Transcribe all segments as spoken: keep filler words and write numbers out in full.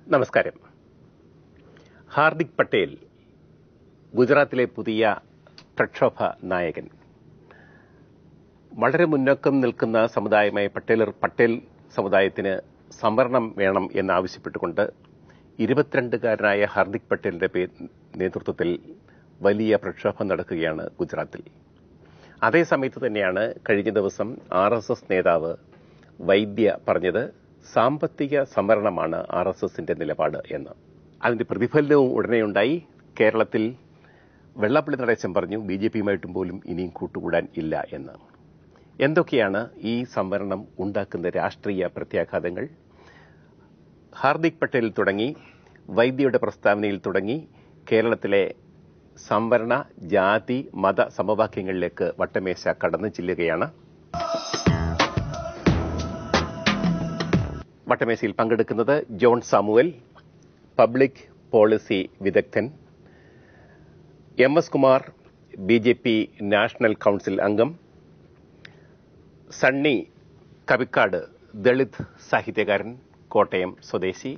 നമസ്കാരം. ഹാർദിക് പട്ടേൽ ഗുജറാത്തിലെ പുതിയ പ്രക്ഷോഭ നായകൻ. വളരെ മുന്നോക്കം നിൽക്കുന്ന സമുദായമായ പട്ടേൽ പട്ടേൽ സമുദായത്തിന് സംവരണം വേണം എന്നാവശ്യപ്പെട്ടുകൊണ്ട് ഇരുപത്തിരണ്ടുകാരനായ ഹാർദിക് പട്ടേലിന്റെ നേതൃത്വത്തിൽ വലിയ പ്രക്ഷോഭം നടക്കുകയാണ് ഗുജറാത്തിൽ. അതേസമയത്ത് തന്നെയാണ് കഴിഞ്ഞ ദിവസം ആർ എസ് എസ് നേതാവ് വൈദ്യ പറഞ്ഞത് സാമ്പത്തിക സംവരണമാണ് ആർ എസ് എസിന്റെ നിലപാട് എന്ന്. അതിന്റെ പ്രതിഫലനവും ഉടനെയുണ്ടായി. കേരളത്തിൽ വെള്ളാപ്പള്ളി നടേശൻ പറഞ്ഞു ബി ജെ പിയുമായിട്ടും പോലും ഇനിയും കൂട്ടുകൂടാൻ ഇല്ല എന്ന്. എന്തൊക്കെയാണ് ഈ സംവരണം ഉണ്ടാക്കുന്ന രാഷ്ട്രീയ പ്രത്യാഘാതങ്ങൾ? ഹാർദിക് പട്ടേൽ തുടങ്ങി, വൈദ്യയുടെ പ്രസ്താവനയിൽ തുടങ്ങി, കേരളത്തിലെ സംവരണ ജാതി മത സമവാക്യങ്ങളിലേക്ക് വട്ടമേശ കടന്നു ചെല്ലുകയാണ്. വട്ടമേശയിൽ പങ്കെടുക്കുന്നത് ജോൺ സാമുവൽ, പബ്ലിക് പോളിസി വിദഗ്ധൻ; M S Kumar, B J P national council അംഗം; സണ്ണി കവിക്കാട്, ദളിത് സാഹിത്യകാരൻ, കോട്ടയം സ്വദേശി.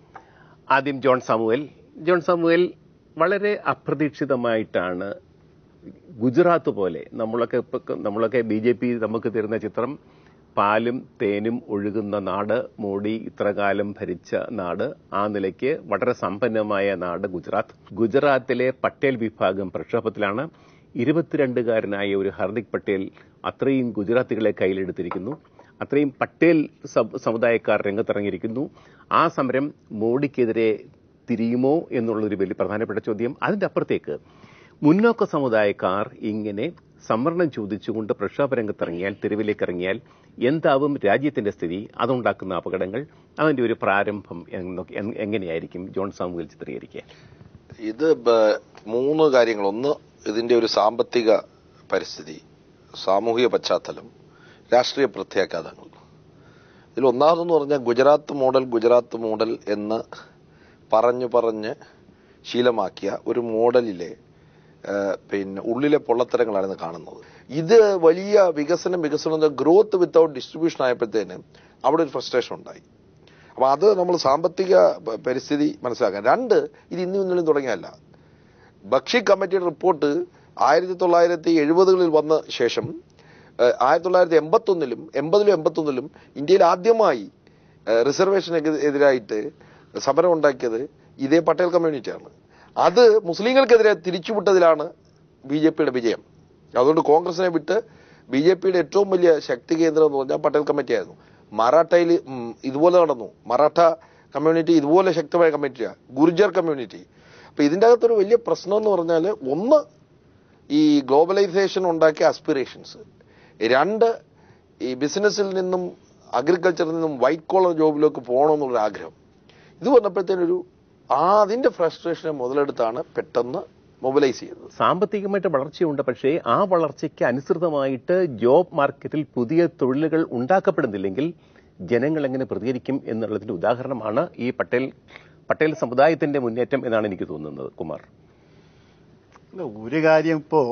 ആദ്യം ജോൺ സാമുവൽ. ജോൺ സാമുവൽ, വളരെ അപ്രതീക്ഷിതമായിട്ടാണ് ഗുജറാത്ത് പോലെ നമ്മളൊക്കെ നമ്മളൊക്കെ ബി ജെ പി നമുക്ക് തരുന്ന ചിത്രം പാലും തേനും ഒഴുകുന്ന നാട്, മോഡി ഇത്രകാലം ഭരിച്ച നാട്, ആ നിലയ്ക്ക് വളരെ സമ്പന്നമായ നാട് ഗുജറാത്ത്. ഗുജറാത്തിലെ പട്ടേൽ വിഭാഗം പ്രക്ഷോഭത്തിലാണ്. ഇരുപത്തിരണ്ടുകാരനായ ഒരു ഹാർദിക് പട്ടേൽ അത്രയും ഗുജറാത്തികളെ കയ്യിലെടുത്തിരിക്കുന്നു. അത്രയും പട്ടേൽ സമുദായക്കാർ രംഗത്തിറങ്ങിയിരിക്കുന്നു. ആ സമരം മോഡിക്കെതിരെ തിരിയുമോ എന്നുള്ളൊരു വലിയ പ്രധാനപ്പെട്ട ചോദ്യം. അതിന്റെ അപ്പുറത്തേക്ക് മുന്നോക്ക സമുദായക്കാർ ഇങ്ങനെ സംവരണം ചോദിച്ചുകൊണ്ട് പ്രക്ഷോഭ രംഗത്തിറങ്ങിയാൽ, തെരുവിലേക്ക് ഇറങ്ങിയാൽ എന്താവും രാജ്യത്തിന്റെ സ്ഥിതി? അതുണ്ടാക്കുന്ന അപകടങ്ങൾ, അതിന്റെ ഒരു പ്രാരംഭം എങ്ങനെയായിരിക്കും ജോൺ സാമുവൽ ചിത്രീകരിക്കുക? ഇത് മൂന്ന് കാര്യങ്ങൾ. ഒന്ന്, ഇതിന്റെ ഒരു സാമ്പത്തിക പരിസ്ഥിതി, സാമൂഹിക പശ്ചാത്തലം, രാഷ്ട്രീയ പ്രത്യാഘാതങ്ങൾ. ഇതിൽ ഒന്നാമതെന്ന് പറഞ്ഞാൽ ഗുജറാത്ത് മോഡൽ ഗുജറാത്ത് മോഡൽ എന്ന് പറഞ്ഞു പറഞ്ഞ് ശീലമാക്കിയ ഒരു മോഡലിലെ പിന്നെ ഉള്ളിലെ പൊള്ളത്തരങ്ങളാണ് ഇന്ന് കാണുന്നത്. ഇത് വലിയ വികസനം വികസനം ഗ്രോത്ത് വിത്തൗട്ട് ഡിസ്ട്രിബ്യൂഷൻ ആയപ്പോഴത്തേന് അവിടെ ഒരു ഫ്രസ്ട്രേഷൻ ഉണ്ടായി. അപ്പൊ അത് നമ്മൾ സാമ്പത്തിക പരിസ്ഥിതി മനസ്സിലാക്കാൻ. രണ്ട്, ഇത് ഇന്നും ഇന്നലെയും തുടങ്ങിയല്ല. ഭക്ഷ്യ കമ്മിറ്റിയുടെ റിപ്പോർട്ട് ആയിരത്തി തൊള്ളായിരത്തി എഴുപതുകളിൽ വന്ന ശേഷം ആയിരത്തി തൊള്ളായിരത്തി എൺപത്തി ഒന്നിലും എൺപതിലും എൺപത്തി ഒന്നിലും ഇന്ത്യയിൽ ആദ്യമായി റിസർവേഷന് എതിരായിട്ട് സമരം ഉണ്ടാക്കിയത് ഇതേ പട്ടേൽ കമ്മ്യൂണിറ്റിയാണ്. അത് മുസ്ലിങ്ങൾക്കെതിരെ തിരിച്ചുവിട്ടതിലാണ് ബി ജെ പിയുടെ വിജയം. അതുകൊണ്ട് കോൺഗ്രസിനെ വിട്ട് ബി ജെ പിയുടെ ഏറ്റവും വലിയ ശക്തി കേന്ദ്രം എന്ന് പറഞ്ഞാൽ പട്ടേൽ കമ്മിറ്റി ആയിരുന്നു. മറാഠയിൽ ഇതുപോലെ നടന്നു. മറാഠ കമ്മ്യൂണിറ്റി ഇതുപോലെ ശക്തമായ കമ്മിറ്റിയാണ്. ഗുർജർ കമ്മ്യൂണിറ്റി. അപ്പൊ ഇതിൻ്റെ അകത്തൊരു വലിയ പ്രശ്നം എന്ന് പറഞ്ഞാൽ, ഒന്ന്, ഈ ഗ്ലോബലൈസേഷൻ ഉണ്ടാക്കിയ ആസ്പിറേഷൻസ്; രണ്ട്, ഈ ബിസിനസ്സിൽ നിന്നും അഗ്രികൾച്ചറിൽ നിന്നും വൈറ്റ് കോളർ ജോബിലേക്ക് പോകണമെന്നുള്ള ആഗ്രഹം. ഇത് വന്നപ്പോഴത്തേനൊരു ആ അതിന്റെ ഫ്രസ്ട്രേഷനെ മുതലെടുത്താണ് പെട്ടെന്ന് മൊബിലൈസ് ചെയ്തത്. സാമ്പത്തികമായിട്ട് വളർച്ചയുണ്ട്, പക്ഷേ ആ വളർച്ചയ്ക്ക് അനുസൃതമായിട്ട് ജോബ് മാർക്കറ്റിൽ പുതിയ തൊഴിലുകൾ ഉണ്ടാക്കപ്പെടുന്നില്ലെങ്കിൽ ജനങ്ങൾ എങ്ങനെ പ്രതികരിക്കും എന്നുള്ളതിന്റെ ഉദാഹരണമാണ് ഈ പട്ടേൽ പട്ടേൽ സമുദായത്തിന്റെ മുന്നേറ്റം എന്നാണ് എനിക്ക് തോന്നുന്നത്. കുമാർ, ഒരു കാര്യം, ഇപ്പോ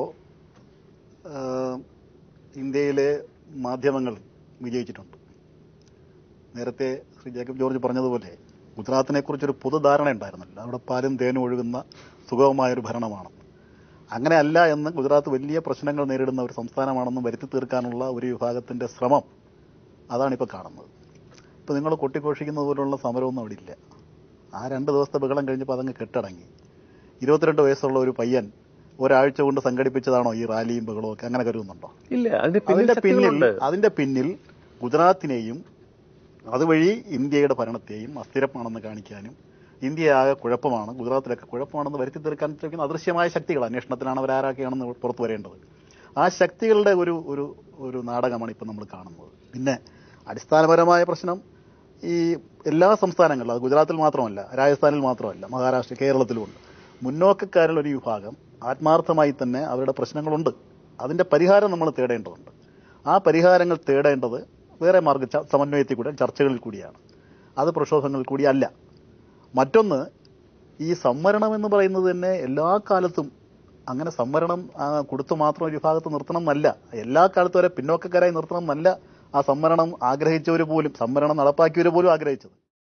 ഇന്ത്യയിലെ മാധ്യമങ്ങൾ വിജയിച്ചിട്ടുണ്ട്. നേരത്തെ ശ്രീ ജേക്കബ് ജോർജ് പറഞ്ഞതുപോലെ ഗുജറാത്തിനെ കുറിച്ചൊരു പൊതുധാരണ ഉണ്ടായിരുന്നില്ല. അവിടെ പാലും തേനും ഒഴുകുന്ന സുഗമമായൊരു ഭരണമാണ്. അങ്ങനെയല്ല എന്ന്, ഗുജറാത്ത് വലിയ പ്രശ്നങ്ങൾ നേരിടുന്ന ഒരു സംസ്ഥാനമാണെന്ന് വരുത്തി തീർക്കാനുള്ള ഒരു വിഭാഗത്തിന്റെ ശ്രമം അതാണിപ്പോൾ കാണുന്നത്. ഇപ്പോൾ നിങ്ങൾ കൊട്ടിഘോഷിക്കുന്നത് പോലുള്ള സമരമൊന്നും അവിടെ ഇല്ല. ആ രണ്ട് ദിവസത്തെ ബഹളം കഴിഞ്ഞപ്പോൾ അതങ്ങ് കെട്ടടങ്ങി. ഇരുപത്തിരണ്ട് വയസ്സുള്ള ഒരു പയ്യൻ ഒരാഴ്ച കൊണ്ട് സംഘടിപ്പിച്ചതാണോ ഈ റാലിയും ബഹളവും ഒക്കെ? അങ്ങനെ കരുതുന്നുണ്ടോ? ഇല്ല. അതിന്റെ പിന്നിൽ അതിന്റെ പിന്നിൽ ഗുജറാത്തിനെയും അതുവഴി ഇന്ത്യയുടെ ഭരണത്തെയും അസ്ഥിരമാണെന്ന് കാണിക്കാനും, ഇന്ത്യ ആകെ കുഴപ്പമാണ്, ഗുജറാത്തിലൊക്കെ കുഴപ്പമാണെന്ന് വരുത്തി തീർക്കാൻ ശ്രമിക്കുന്ന അദൃശ്യമായ ശക്തികൾ, അന്വേഷണത്തിലാണ് അവരാരൊക്കെയാണെന്ന് പുറത്തു വരേണ്ടത്. ആ ശക്തികളുടെ ഒരു ഒരു ഒരു നാടകമാണ് ഇപ്പം നമ്മൾ കാണുന്നത്. പിന്നെ അടിസ്ഥാനപരമായ പ്രശ്നം ഈ എല്ലാ സംസ്ഥാനങ്ങളിലും, അത് ഗുജറാത്തിൽ മാത്രമല്ല, രാജസ്ഥാനിൽ മാത്രമല്ല, മഹാരാഷ്ട്ര, കേരളത്തിലുമുണ്ട്. മുന്നോക്കക്കാരിൽ ഒരു വിഭാഗം ആത്മാർത്ഥമായി തന്നെ അവരുടെ പ്രശ്നങ്ങളുണ്ട്. അതിന്റെ പരിഹാരം നമ്മൾ തേടേണ്ടതുണ്ട്. ആ പരിഹാരങ്ങൾ തേടേണ്ടത് വേറെ മാർഗ സമന്വയത്തിൽ കൂടെ, ചർച്ചകളിൽ കൂടിയാണ്. അത് പ്രക്ഷോഭങ്ങളിൽ കൂടിയല്ല. മറ്റൊന്ന്, ഈ സംവരണം എന്ന് പറയുന്നത് തന്നെ എല്ലാ കാലത്തും അങ്ങനെ സംവരണം കൊടുത്തു മാത്രം ഒരു വിഭാഗത്ത് നിർത്തണം എന്നല്ല, എല്ലാ കാലത്തും വരെ പിന്നോക്കക്കാരായി നിർത്തണം എന്നല്ല ആ സംവരണം ആഗ്രഹിച്ചവർ പോലും, സംവരണം നടപ്പാക്കിയവർ പോലും ആഗ്രഹിച്ചത്.